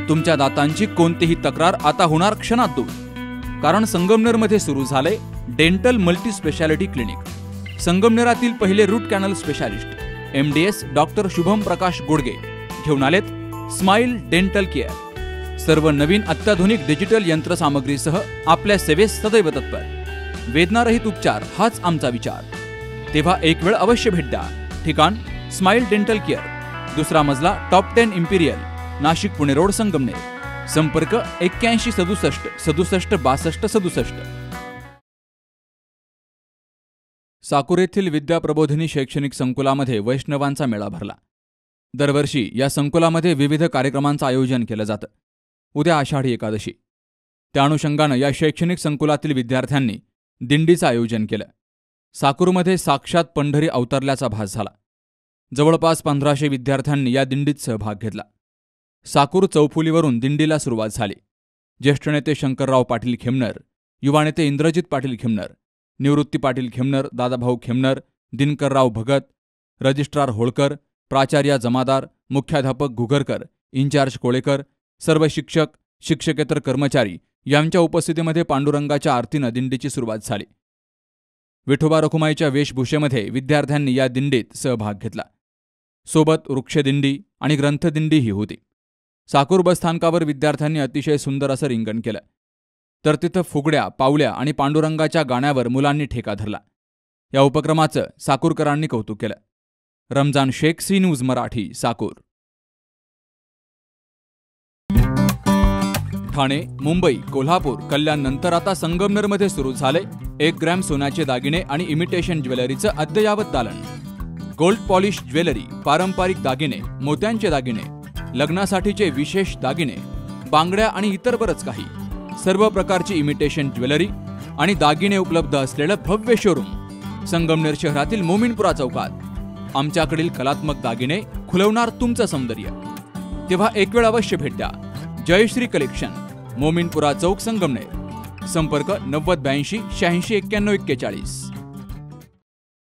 तुमच्या दातांची कोणतीही तक्रार आता होणार क्षणात दूर, कारण संगमनेरमध्ये सुरू झाले डेंटल मल्टी स्पेशालिटी क्लिनिक। संगमनेरातील पहिले root canal specialist MDS doctor Shubham Prakash Godge घेऊन आलेत स्माइल डेंटल केअर। सर्व नवीन अत्याधुनिक डिजिटल यंत्रसामग्रीसह आपल्या सेवेस सदैव तत्पर। वेदनारहित उपचार हाच आमचा विचार, तेव्हा एक वेळ अवश्य भेट द्या। ठिकाण स्माइल डेंटल केअर, दुसरा मजला, top 10 imperial, Nashik Pune road, Sangamner. संपर्क 81 67 67 62 67। साकूर येथील विद्याप्रबोधिनी शैक्षणिक संकुलामध्ये वैष्णवांचा मेळा भरला। दरवर्षी या संकुलामध्ये विविध कार्यक्रमांचं आयोजन केलं जातं। उद्या आषाढी एकादशी, त्या अनुषंगानं या शैक्षणिक संकुलातील विद्यार्थ्यांनी दिंडीचं आयोजन केलं। साकूरमध्ये साक्षात पंढरी अवतरल्याचा भास झाला। जवळपास 1500 विद्यार्थ्यांनी या दिंडीत सहभाग घेतला। साकूर चौफुलीवरून दिंडीला सुरुवात झाली। ज्येष्ठ नेते शंकरराव पाटील खेमनर, युवा नेते इंद्रजित पाटील खेमनर, निवृत्ती पाटील खेमनर, दादाभाऊ खेमनर, दिनकरराव भगत, रजिस्ट्रार होळकर, प्राचार्य जमादार, मुख्याध्यापक घुगरकर, इंचार्ज कोळेकर, सर्व शिक्षक, शिक्षकेतर कर्मचारी यांच्या उपस्थितीमध्ये पांडुरंगाच्या आरतीनं दिंडीची सुरुवात झाली। विठोबा रखुमाईच्या वेशभूषेमध्ये विद्यार्थ्यांनी या दिंडीत सहभाग घेतला। सोबत वृक्षदिंडी आणि ग्रंथदिंडीही होती। साकूर बसस्थानकावर विद्यार्थ्यांनी अतिशय सुंदर असं रिंगण केलं, तर तिथं फुगड्या, पावल्या आणि पांडुरंगाच्या गाण्यावर मुलांनी ठेका धरला। या उपक्रमाचं साकूरकरांनी कौतुक केलं। Ramzan Shaikh, C news Marathi, Sakur. ठाणे, मुंबई, कोल्हापूर, कल्याण नंतर आता संगमनेरमध्ये सुरू झाले 1 ग्रॅम सोन्याचे दागिने आणि इमिटेशन ज्वेलरीचं अद्ययावत दालन। गोल्ड पॉलिश ज्वेलरी, पारंपरिक दागिने, मोत्यांचे दागिने, लग्नासाठीचे विशेष दागिने, बांगड्या आणि इतर बरंच काही, सर्व प्रकारची इमिटेशन ज्वेलरी आणि दागिने उपलब्ध असलेलं भव्य शोरूम संगमनेर शहरातील मोमीनपुरा चौकात। आमच्याकडील कलात्मक दागिने खुलवणार तुमचं सौंदर्य, तेव्हा एक वेळ अवश्य भेट द्या। जयश्री कलेक्शन, मोमीनपुरा चौक, संगमनेर। संपर्क 90 82 86 91 41।